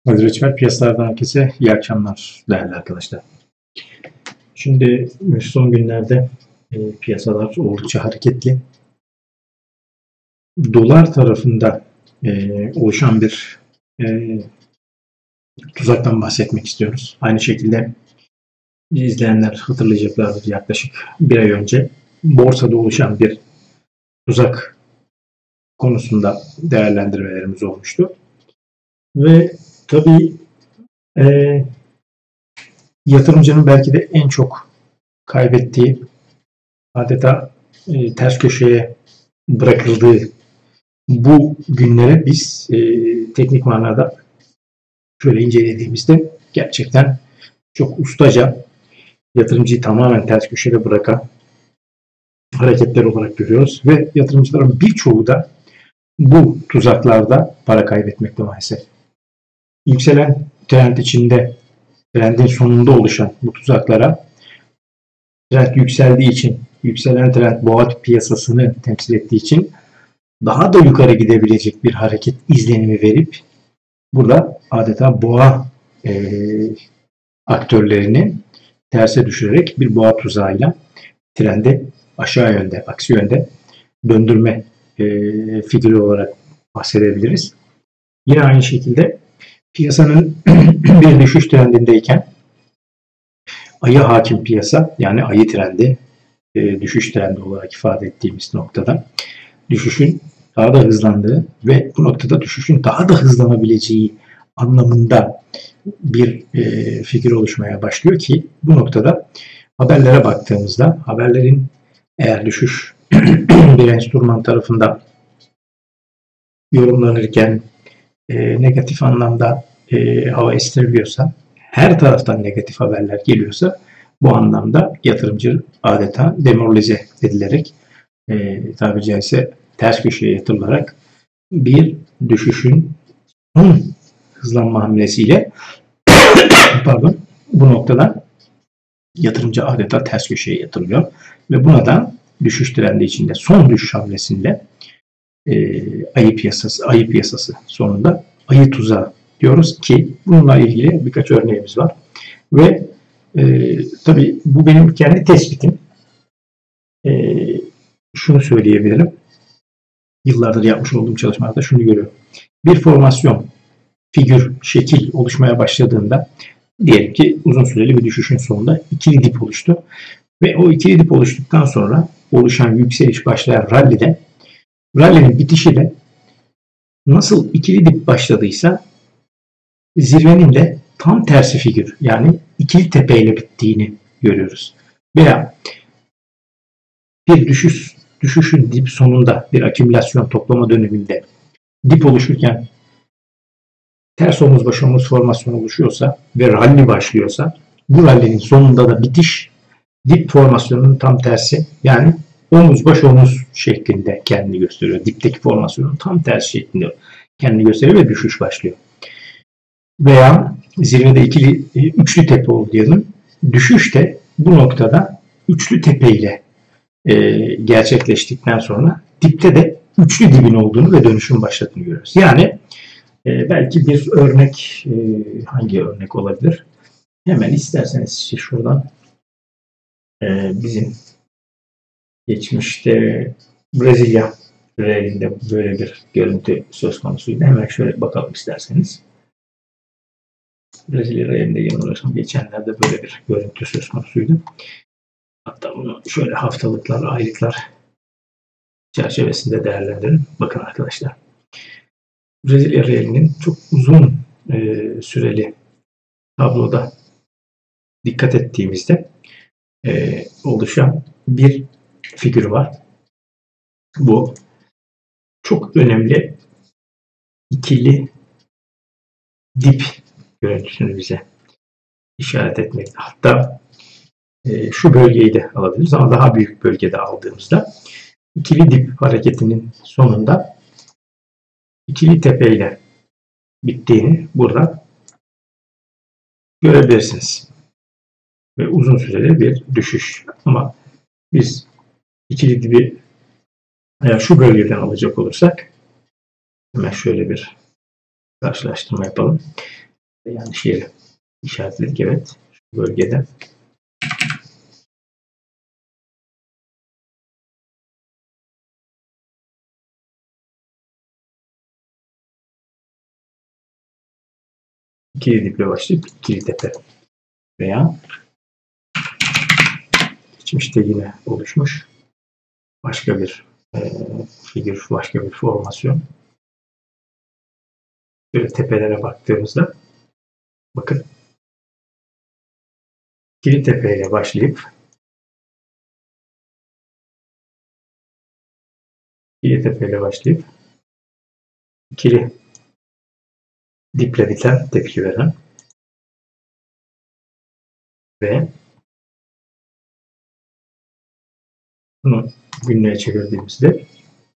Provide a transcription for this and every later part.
Kadir Açmer piyasalardan herkese iyi akşamlar değerli arkadaşlar. Şimdi son günlerde piyasalar oldukça hareketli. Dolar tarafında oluşan bir tuzaktan bahsetmek istiyoruz. Aynı şekilde izleyenler hatırlayacaklardır, yaklaşık bir ay önce borsada oluşan bir tuzak konusunda değerlendirmelerimiz olmuştu. Ve tabii yatırımcının belki de en çok kaybettiği, adeta ters köşeye bırakıldığı bu günlere biz teknik manada şöyle incelediğimizde gerçekten çok ustaca yatırımcıyı tamamen ters köşede bırakan hareketler olarak görüyoruz ve yatırımcıların birçoğu da bu tuzaklarda para kaybetmekte maalesef. Yükselen trend içinde, trendin sonunda oluşan bu tuzaklara, trend yükseldiği için, yükselen trend boğa piyasasını temsil ettiği için daha da yukarı gidebilecek bir hareket izlenimi verip burada adeta boğa aktörlerini terse düşürerek bir boğa tuzağıyla trendi aşağı yönde, aksi yönde döndürme figürü olarak bahsedebiliriz. Yine aynı şekilde piyasanın bir düşüş trendindeyken ayı hakim piyasa, yani ayı trendi, düşüş trendi olarak ifade ettiğimiz noktada düşüşün daha da hızlandığı ve bu noktada düşüşün daha da hızlanabileceği anlamında bir fikir oluşmaya başlıyor ki bu noktada haberlere baktığımızda haberlerin eğer düşüş bir enstrüman tarafından yorumlanırken negatif anlamda hava estiriliyorsa, her taraftan negatif haberler geliyorsa bu anlamda yatırımcı adeta demoralize edilerek tabiri caizse ters köşeye yatırılarak bir düşüşün hızlanma hamlesiyle bu noktada yatırımcı adeta ters köşeye yatırılıyor ve buna da düşüş trendi içinde son düşüş hamlesinde ayı piyasası sonunda ayı tuzağı diyoruz ki bununla ilgili birkaç örneğimiz var ve tabii bu benim kendi tespitim. Şunu söyleyebilirim. Yıllardır yapmış olduğum çalışmalarda şunu görüyorum. Bir formasyon, figür, şekil oluşmaya başladığında diyelim ki uzun süreli bir düşüşün sonunda ikili dip oluştu. Ve o ikili dip oluştuktan sonra oluşan yükseliş başlayan rallinin bitişi de nasıl ikili dip başladıysa zirvenin de tam tersi figür, yani ikili tepeyle bittiğini görüyoruz. Veya bir düşüşün dip sonunda bir akümülasyon toplama döneminde dip oluşurken ters omuz baş omuz formasyon oluşuyorsa ve rally başlıyorsa bu rally'nin sonunda da bitiş dip formasyonunun tam tersi, yani omuz baş omuz şeklinde kendini gösteriyor. Dipteki formasyonun tam tersi şeklinde kendini gösteriyor ve düşüş başlıyor. Veya zirvede üçlü tepe oldu diyelim. Düşüş de bu noktada üçlü tepe ile gerçekleştikten sonra dipte de üçlü dibin olduğunu ve dönüşüm başladığını görüyoruz. Yani belki bir örnek, hangi örnek olabilir? Hemen isterseniz şuradan bizim geçmişte Brezilya realinde böyle bir görüntü söz konusuydu. Hemen şöyle bakalım isterseniz. Brezilya realinde yanılıyorsam geçenlerde böyle bir görüntü söz konusuydu. Hatta bunu şöyle haftalıklar, aylıklar çerçevesinde değerlendirin. Bakın arkadaşlar. Brezilya realinin çok uzun süreli tabloda dikkat ettiğimizde oluşan bir figür var. Bu çok önemli ikili dip görüntüsünü bize işaret etmekte. Hatta şu bölgeyi de alabiliriz ama daha büyük bölgede aldığımızda ikili dip hareketinin sonunda ikili tepeyle bittiğini burada görebilirsiniz. Ve uzun süreli bir düşüş. Ama biz ikili dibi eğer şu bölgeden alacak olursak hemen şöyle bir karşılaştırma yapalım. yanlış yere işaretledik. Evet. Şu bölgede. İkili diple başlayıp ikili tepe veya geçmişte yine oluşmuş başka bir figür, başka bir formasyon. Böyle tepelere baktığımızda bakın ikili tepeyle başlayıp ikili diple biten tepki veren ve bunu günlüğe çevirdiğimizde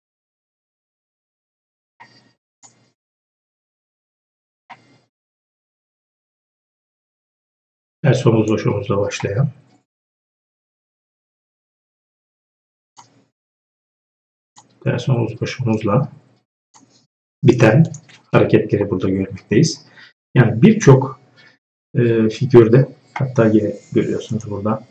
ters omuz boş omuzla başlayan ters omuz boş omuzla biten hareketleri burada görmekteyiz. Yani birçok figürde, hatta yine görüyorsunuz burada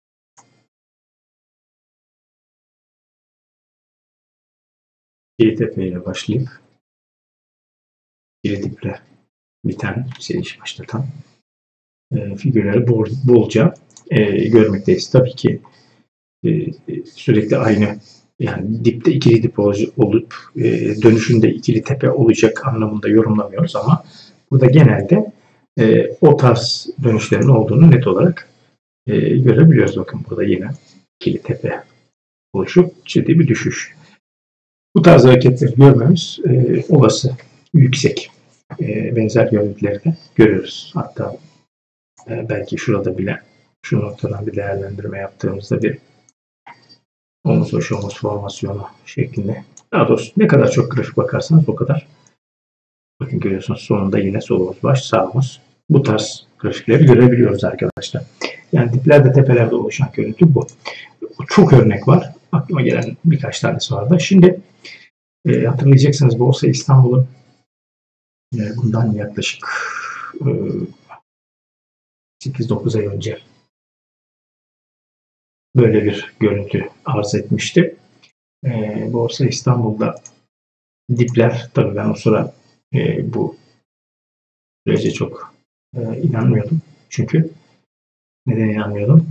ikili tepeyle başlayıp ikili diple biten, iş başlatan figürleri bolca görmekteyiz. Tabii ki sürekli aynı, yani dipte ikili dip olup dönüşünde ikili tepe olacak anlamında yorumlamıyoruz ama burada genelde o tarz dönüşlerin olduğunu net olarak görebiliyoruz. Bakın burada yine ikili tepe oluşup ciddi bir düşüş. Bu tarz hareketleri görmemiz olası, yüksek. Benzer görüntüleri de görüyoruz. Hatta belki şurada bile şu noktadan bir değerlendirme yaptığımızda bir omuz başı omuz formasyonu şeklinde. Daha doğrusu ne kadar çok grafik bakarsanız o kadar. Bakın görüyorsunuz sonunda yine sol omuz baş, sağ omuz. Bu tarz grafikleri görebiliyoruz arkadaşlar. Yani diplerde tepelerde oluşan görüntü bu. Çok örnek var. Aklıma gelen birkaç tanesi vardı. Şimdi hatırlayacaksınız Borsa İstanbul'un bundan yaklaşık 8-9 ay önce böyle bir görüntü arz etmişti. Borsa İstanbul'da dipler, tabii ben o sıra bu sürece çok inanmıyordum. Çünkü neden inanmıyordum?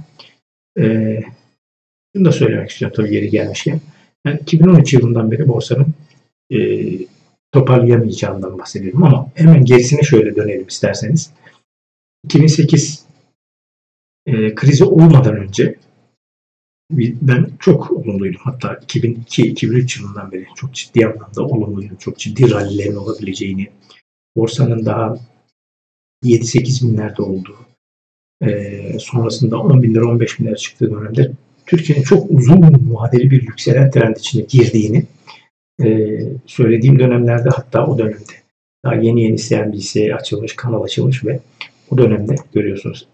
Bunu da söylemek istiyorum tabii yeri gelmişken. Yani 2013 yılından beri borsanın toparlayamayacağından bahsediyorum ama hemen gerisine şöyle dönelim isterseniz. 2008 krizi olmadan önce ben çok olumluydum. Hatta 2002-2003 yılından beri çok ciddi anlamda olumluydum. Çok ciddi rallilerin olabileceğini, borsanın daha 7-8 binlerde olduğu, sonrasında 10 bin lira 15 bin lira çıktığı dönemde Türkiye'nin çok uzun vadeli bir yükselen trend içine girdiğini söylediğim dönemlerde, hatta o dönemde daha yeni CNBC açılmış, kanal açılmış ve o dönemde görüyorsunuz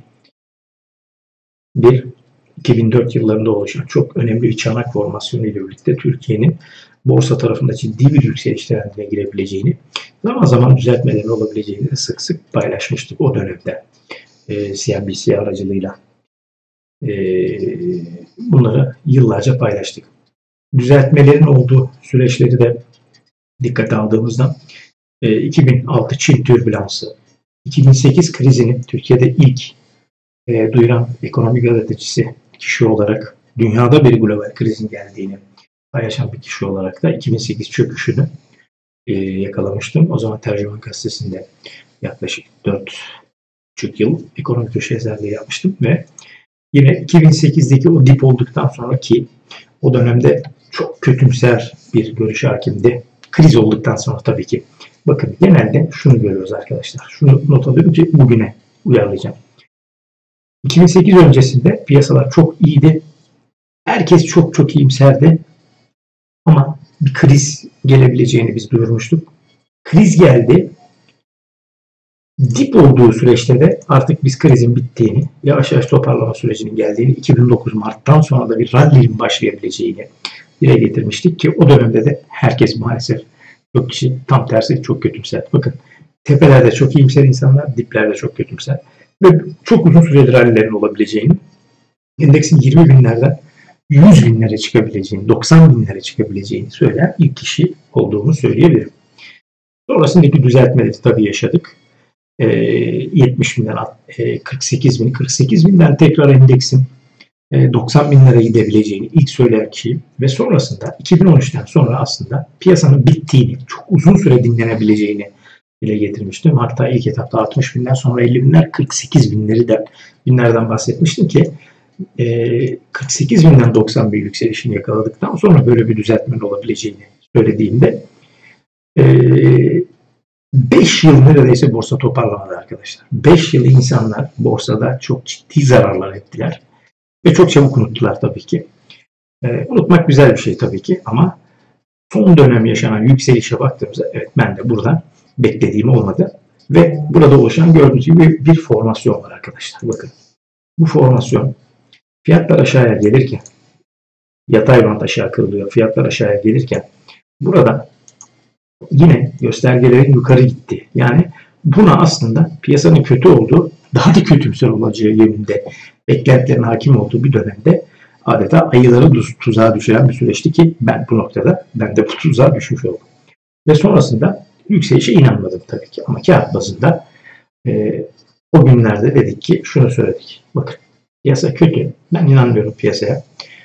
2001-2004 yıllarında oluşan çok önemli bir çanak formasyonu ile birlikte Türkiye'nin borsa tarafında ciddi bir yükseliş trendine girebileceğini, zaman zaman düzeltmelerin olabileceğini de sık sık paylaşmıştık o dönemde CNBC aracılığıyla. Bunları yıllarca paylaştık. Düzeltmelerin olduğu süreçleri de dikkate aldığımızda 2006 Çin türbülansı, 2008 krizini Türkiye'de ilk duyuran ekonomi gazetecisi kişi olarak, dünyada bir global krizin geldiğini paylaşan bir kişi olarak da 2008 çöküşünü yakalamıştım. O zaman Tercüman Gazetesi'nde yaklaşık 4,5 yıl ekonomi köşe yazarlığı yapmıştım ve yine 2008'deki o dip olduktan sonraki o dönemde çok kötümser bir görüş hakimdi. Kriz olduktan sonra tabii ki. Bakın genelde şunu görüyoruz arkadaşlar. Şunu not alıyorum ki bugüne uyarlayacağım. 2008 öncesinde piyasalar çok iyiydi. Herkes çok çok iyimserdi. Ama bir kriz gelebileceğini biz duyurmuştuk. Kriz geldi. Dip olduğu süreçte de artık biz krizin bittiğini, yavaş yavaş toparlama sürecinin geldiğini, 2009 Mart'tan sonra da bir rally'nin başlayabileceğini dile getirmiştik ki o dönemde de herkes maalesef, çok kişi tam tersi çok kötümser. Bakın Tepelerde çok iyimser insanlar, diplerde çok kötümser ve çok uzun süreli rallilerin olabileceğini, endeksin 20 binlerden 100 binlere çıkabileceğini, 90 binlere çıkabileceğini söyleyen ilk kişi olduğumu söyleyebilirim. Sonrasındaki düzeltmeleri tabii yaşadık. 70 binden 48 bin, 48 binden tekrar endeksin 90 binlere gidebileceğini ilk söyleyen kişi ve sonrasında 2013'ten sonra aslında piyasanın bittiğini, çok uzun süre dinlenebileceğini dile getirmiştim. Hatta ilk etapta 60 binden sonra 50 binler, 48 binlerden bahsetmiştim ki 48 binden 90 bin yükselişini yakaladıktan sonra böyle bir düzeltmenin olabileceğini söylediğimde 5 yıl neredeyse borsa toparlamadı arkadaşlar. 5 yıl insanlar borsada çok ciddi zararlar ettiler. Ve çok çabuk unuttular tabii ki. Unutmak güzel bir şey tabii ki ama son dönem yaşanan yükselişe baktığımızda evet ben de buradan beklediğim olmadı. Ve burada oluşan gördüğünüz gibi bir formasyon var arkadaşlar. Bakın bu formasyon fiyatlar aşağıya gelirken yatay bant aşağı kırılıyor. Fiyatlar aşağıya gelirken burada yine göstergelerin yukarı gitti. Yani buna aslında piyasanın kötü olduğu, daha da kötümser olacağı yönünde beklentilerin hakim olduğu bir dönemde adeta ayıları tuzağa düşüren bir süreçti ki ben de bu tuzağa düşmüş oldum. Ve sonrasında yükselişe inanmadım tabii ki ama kağıt bazında o günlerde dedik ki şunu söyledik. Bakın piyasa kötü. Ben inanmıyorum piyasaya.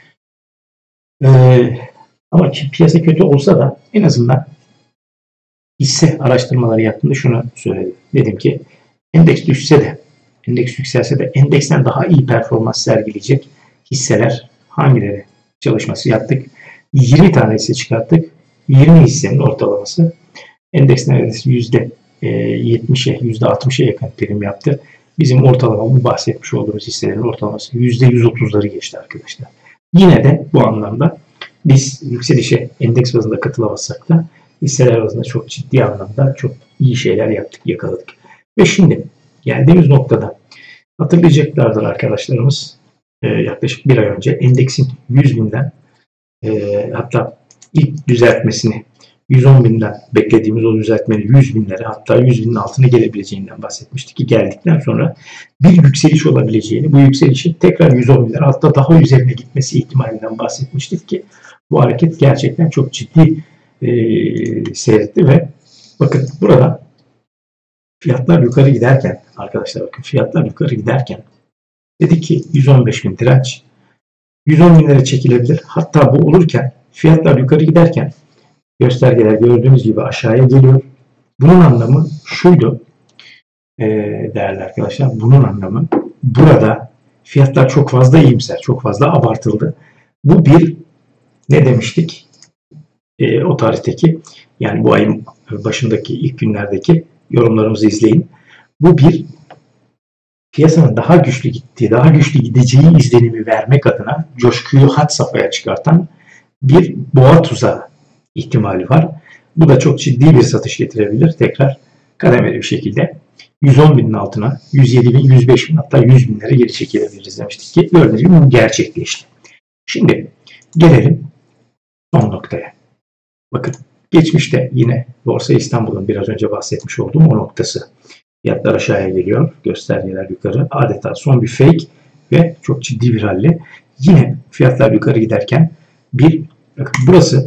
Ama piyasa kötü olsa da en azından hisse araştırmaları yaptığımda şunu söyledim. Dedim ki endeks düşse de, endeks yükselse de endeksten daha iyi performans sergileyecek hisseler hangileri çalışması yaptık. 20 tane hisse çıkarttık. 20 hissenin ortalaması endeks neredeyse %70'e, %60'a yakın prim yaptı. Bizim ortalamamı bahsetmiş olduğumuz hisselerin ortalaması %130'ları geçti arkadaşlar. Yine de bu anlamda biz yükselişe endeks bazında katılamazsak da hisseler bazında çok ciddi anlamda çok iyi şeyler yaptık, yakaladık. Ve şimdi geldiğimiz noktada hatırlayacaklardır arkadaşlarımız yaklaşık bir ay önce endeksin 100 binden hatta ilk düzeltmesini 110 binden beklediğimiz o düzeltmenin 100 binlere hatta 100 binin altına gelebileceğinden bahsetmiştik ki geldikten sonra bir yükseliş olabileceğini, bu yükselişin tekrar 110 binler hatta daha üzerine gitmesi ihtimalinden bahsetmiştik ki bu hareket gerçekten çok ciddi seyretti ve bakın burada fiyatlar yukarı giderken arkadaşlar bakın fiyatlar yukarı giderken dedi ki 115 bin direnç 110 binlere çekilebilir. Hatta bu olurken fiyatlar yukarı giderken göstergeler gördüğünüz gibi aşağıya geliyor. Bunun anlamı şuydu değerli arkadaşlar. Bunun anlamı burada fiyatlar çok fazla iyimser, çok fazla abartıldı. Bu bir ne demiştik? O tarihteki yani bu ayın başındaki ilk günlerdeki yorumlarımızı izleyin. Bu bir piyasanın daha güçlü gittiği, daha güçlü gideceği izlenimi vermek adına coşkuyu had safhaya çıkartan bir boğa tuzağı ihtimali var. Bu da çok ciddi bir satış getirebilir. Tekrar kademeli bir şekilde 110 binin altına 107 bin, 105 bin hatta 100 binlere geri çekilebiliriz demiştik ki gördüğünüz gibi bu gerçekleşti. Şimdi gelelim son noktaya. Bakın geçmişte yine Borsa İstanbul'un biraz önce bahsetmiş olduğum o noktası. Fiyatlar aşağıya geliyor. Göstergeler yukarı. Adeta son bir fake ve çok ciddi bir rally. Yine fiyatlar yukarı giderken bakın burası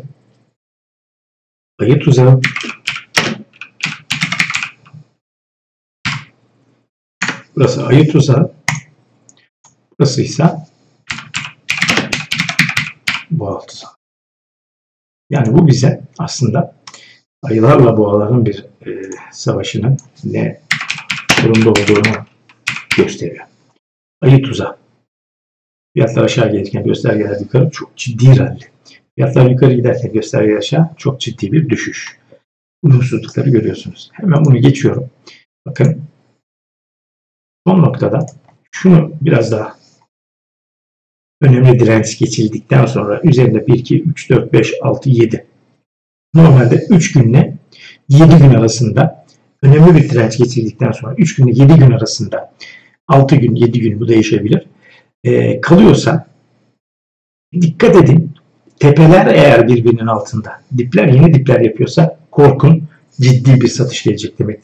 ayı tuzağı. Burası ayı tuzağı. Burası ise boğa tuzağı. Yani bu bize aslında ayılarla boğaların bir savaşının ne durumda olduğunu gösteriyor. Ayı tuzağı. Fiyatlar aşağı gelirken göstergeler yukarı çok ciddi rally. Fiyatlar yukarı giderken göstergeler aşağı çok ciddi bir düşüş. Uyumsuzlukları görüyorsunuz. Hemen bunu geçiyorum. Bakın son noktada şunu biraz daha önemli direnç geçildikten sonra üzerinde 1, 2, 3, 4, 5, 6, 7 normalde 3 günle 7 gün arasında önemli bir direnç geçildikten sonra 3 günle 7 gün arasında 6 gün 7 gün bu değişebilir. Kalıyorsa dikkat edin tepeler eğer birbirinin altında dipler yeni dipler yapıyorsa korkun ciddi bir satış gelecek demektir.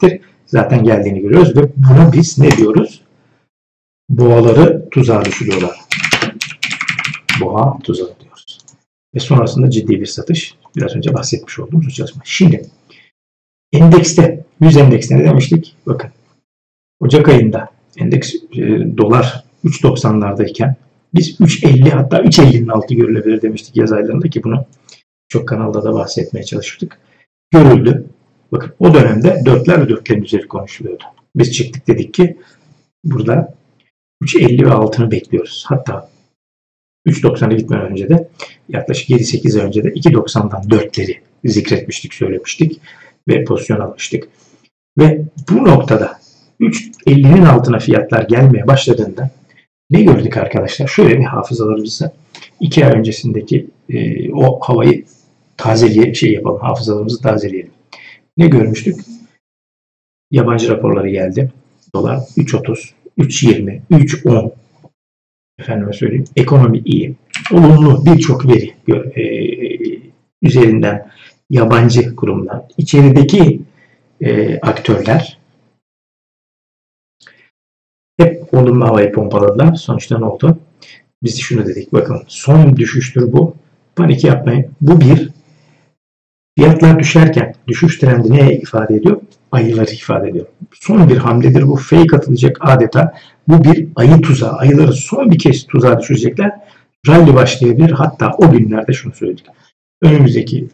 zaten geldiğini görüyoruz ve buna biz ne diyoruz? Boğaları tuzağa düşürüyorlar. Boğa tuzağı diyoruz. Ve sonrasında ciddi bir satış. Biraz önce bahsetmiş olduğumuz çalışma. Şimdi endekste, 100 endekste ne demiştik? Bakın Ocak ayında endeks dolar 3.90'lardayken biz 3.50 hatta 3.50'nin altı görülebilir demiştik yaz aylarında ki bunu çok kanalda da bahsetmeye çalıştık. Görüldü. Bakın o dönemde 4'ler ve 4'lerin üzeri konuşuluyordu. Biz çıktık dedik ki burada 3.50 ve altını bekliyoruz. Hatta 3.90'a gitmeden önce de yaklaşık 7-8 ay önce de 2.90'dan 4'leri zikretmiştik, söylemiştik ve pozisyon almıştık. Ve bu noktada 3.50'nin altına fiyatlar gelmeye başladığında ne gördük arkadaşlar? Şöyle bir hafızalarımızı 2 ay öncesindeki o havayı yapalım, hafızalarımızı tazeleyelim. Ne görmüştük? Yabancı raporları geldi. Dolar 3.30, 3.20, 3.10. Efendime söyleyeyim. Ekonomi iyi. Olumlu birçok veri üzerinden yabancı kurumlar, içerideki aktörler hep olumlu havayı pompaladılar. Sonuçta ne oldu? Biz şunu dedik. Bakın son düşüştür bu. Panik yapmayın. Bu bir fiyatlar düşerken düşüş trendi ne ifade ediyor? Ayıları ifade ediyor. Son bir hamledir bu. Fake atılacak adeta. Bu bir ayı tuzağı. Ayıları son bir kez tuzağa düşürecekler. Rally başlayabilir. Hatta o günlerde şunu söyledik. Önümüzdeki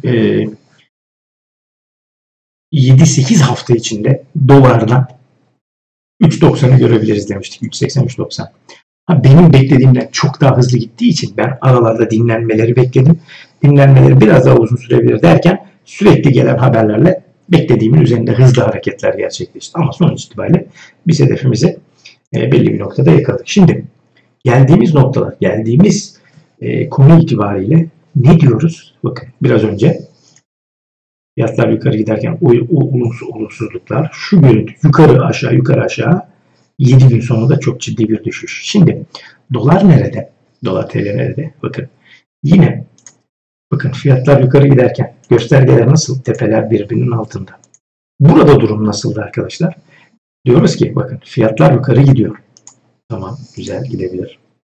7-8 hafta içinde dolardan 3.90'ı görebiliriz demiştik. 3.80-3.90. Benim beklediğimden çok daha hızlı gittiği için ben aralarda dinlenmeleri bekledim. Dinlenmeleri biraz daha uzun sürebilir derken sürekli gelen haberlerle beklediğimin üzerinde hızlı hareketler gerçekleşti. Ama sonuç itibariyle biz hedefimizi belli bir noktada yakaladık. Şimdi geldiğimiz noktalar, geldiğimiz konu itibariyle ne diyoruz? Bakın biraz önce fiyatlar yukarı giderken olumsuzluklar, şu görüntü yukarı aşağı 7 gün sonunda çok ciddi bir düşüş. Şimdi dolar nerede? Dolar TL nerede? Bakın yine bakın fiyatlar yukarı giderken göstergeler nasıl? Tepeler birbirinin altında. Burada durum nasıldı arkadaşlar? Diyoruz ki bakın fiyatlar yukarı gidiyor. Tamam, güzel gidebilir.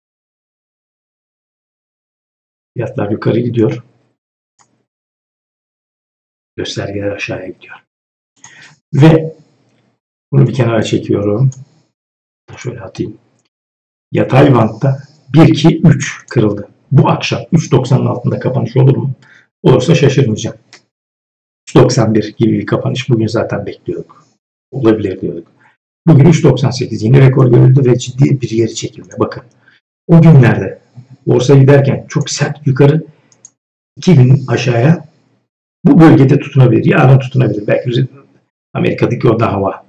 Fiyatlar yukarı gidiyor. Göstergeler aşağıya gidiyor. Ve bunu bir kenara çekiyorum. Şöyle atayım. Yatay bantta 1-2-3 kırıldı. Bu akşam 3.90'ın altında kapanış olur mu? Olursa şaşırmayacağım. 3.91 gibi bir kapanış bugün zaten bekliyorduk. Olabilir diyorduk. Bugün 3.98 yeni rekor görüldü ve ciddi bir geri çekilme. Bakın o günlerde borsa giderken çok sert yukarı 2 gün aşağıya bu bölgede tutunabilir. Yarın tutunabilir. Belki Amerika'daki o da hava.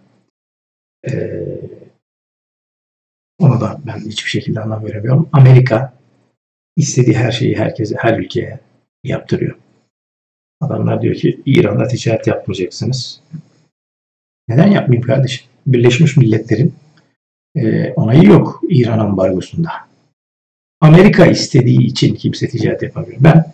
Ona da ben hiçbir şekilde anlam veremiyorum. Amerika istediği her şeyi herkese, her ülkeye yaptırıyor. Adamlar diyor ki İran'la ticaret yapmayacaksınız. Neden yapmayayım kardeşim? Birleşmiş Milletler'in onayı yok İran ambargosunda. Amerika istediği için kimse ticaret yapamıyor. Ben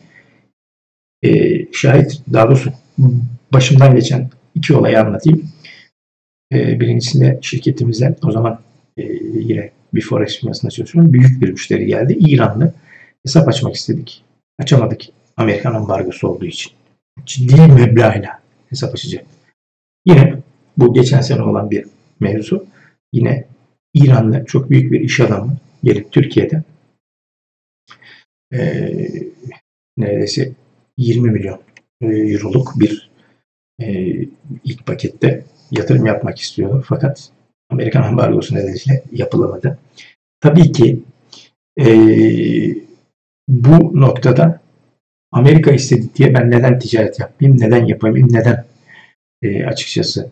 daha doğrusu başımdan geçen 2 olayı anlatayım. Birincisinde şirketimizden o zaman yine bir forex firmasında çalışıyorum. Büyük bir müşteri geldi. İranlı. Hesap açmak istedik. Açamadık. Amerikan ambargosu olduğu için. Ciddi meblağıyla hesap açacak. Yine bu geçen sene olan bir mevzu. Yine İranlı çok büyük bir iş adamı gelip Türkiye'de neredeyse 20 milyon euroluk bir ilk pakette yatırım yapmak istiyordu. Fakat Amerikan ambargosu nedeniyle yapılamadı. Tabii ki bu noktada Amerika istedi diye ben neden ticaret yapmayayım, neden yapamayayım, neden açıkçası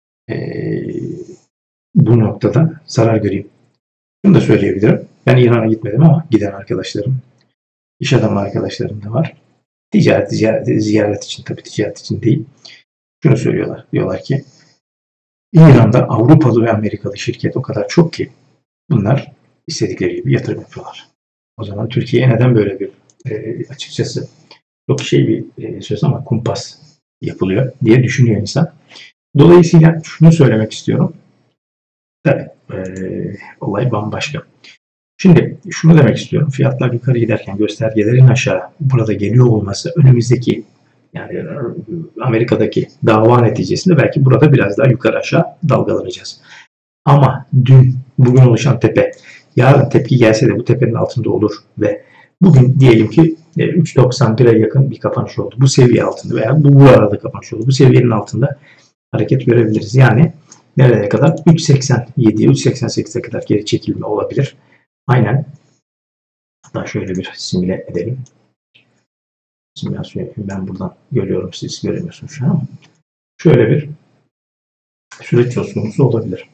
bu noktada zarar göreyim. Bunu da söyleyebilirim. Ben İran'a gitmedim ama giden arkadaşlarım, iş adamı arkadaşlarım da var. Ziyaret için, tabii ticaret için değil. Şunu söylüyorlar. Diyorlar ki İran'da Avrupalı ve Amerikalı şirket o kadar çok ki bunlar istedikleri gibi yatırım yapıyorlar. O zaman Türkiye'ye neden böyle bir açıkçası çok bir söz ama kumpas yapılıyor diye düşünüyor insan. Dolayısıyla şunu söylemek istiyorum. Tabii olay bambaşka. Şimdi şunu demek istiyorum. Fiyatlar yukarı giderken göstergelerin aşağı burada geliyor olması önümüzdeki yani Amerika'daki dava neticesinde belki burada biraz daha yukarı aşağı dalgalanacağız. Ama bugün oluşan tepe yarın tepki gelse de bu tepenin altında olur ve bugün diyelim ki 3.91'e yakın bir kapanış oldu. Bu seviye altında veya bu arada kapanış oldu. Bu seviyenin altında hareket görebiliriz. Yani nereye kadar? 3.87'ye 3.88'e kadar geri çekilme olabilir. Aynen. Hatta şöyle bir simüle edelim. Simülasyon yapayım. Ben buradan görüyorum. Siz göremiyorsunuz şu an. Şöyle bir süreç söz konusu olabilir.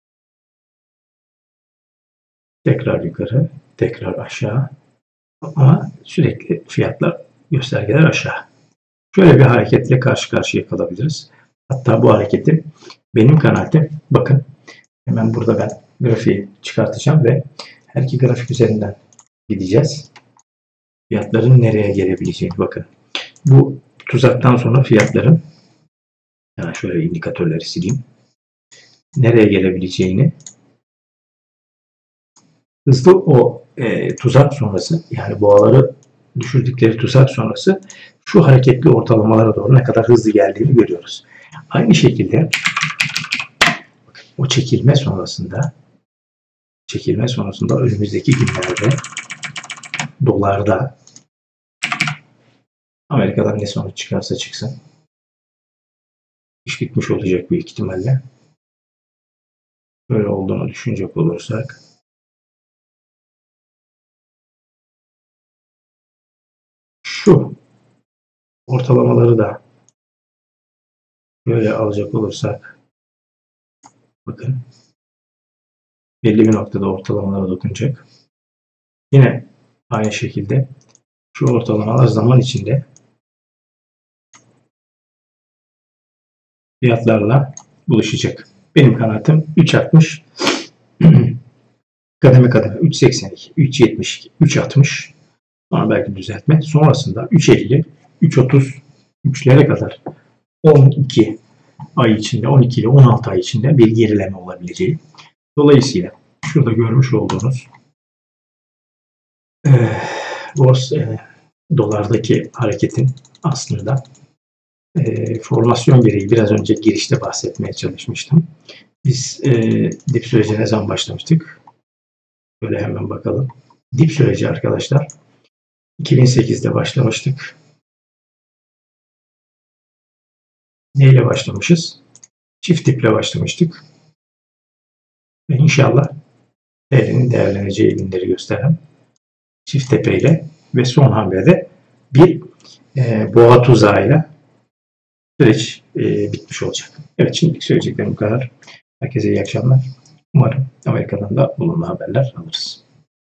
Tekrar yukarı, tekrar aşağı. Ama sürekli fiyatlar, göstergeler aşağı. Şöyle bir hareketle karşı karşıya kalabiliriz. Hatta bu hareketin benim kanaatim, bakın hemen burada ben grafiği çıkartacağım ve her iki grafik üzerinden gideceğiz. Fiyatların nereye gelebileceğini bakın. Bu tuzaktan sonra fiyatların, yani şöyle indikatörleri sileyim, nereye gelebileceğini hızlı o tuzak sonrası, yani boğaları düşürdükleri tuzak sonrası şu hareketli ortalamalara doğru ne kadar hızlı geldiğini görüyoruz. Aynı şekilde o çekilme sonrasında önümüzdeki günlerde dolarda Amerika'dan ne sonuç çıkarsa çıksın iş bitmiş olacak büyük ihtimalle. Böyle olduğunu düşünecek olursak şu ortalamaları da böyle alacak olursak bakın belli bir noktada ortalamalara dokunacak. Yine aynı şekilde şu ortalamalar zaman içinde fiyatlarla buluşacak. Benim kanaatim 3.60 kademe kademe 3.82, 3.72, 3.60 sonra belki düzeltme. Sonrasında 3.50, 3.30, 3'lere kadar 12 ay içinde, 12 ile 16 ay içinde bir gerileme olabileceği. Dolayısıyla şurada görmüş olduğunuz dolardaki hareketin aslında formasyon gereği biraz önce girişte bahsetmeye çalışmıştım. Biz dip süreci ne zaman başlamıştık? Böyle hemen bakalım. Dip süreci arkadaşlar 2008'de başlamıştık. Neyle başlamışız? Çift diple başlamıştık. Ve inşallah değerinin değerleneceği günleri gösteren çift tepeyle ve son hamlede bir boğa tuzağıyla süreç bitmiş olacak. Evet, şimdilik söyleyeceklerim bu kadar. Herkese iyi akşamlar. Umarım Amerika'dan da olumlu haberler alırız.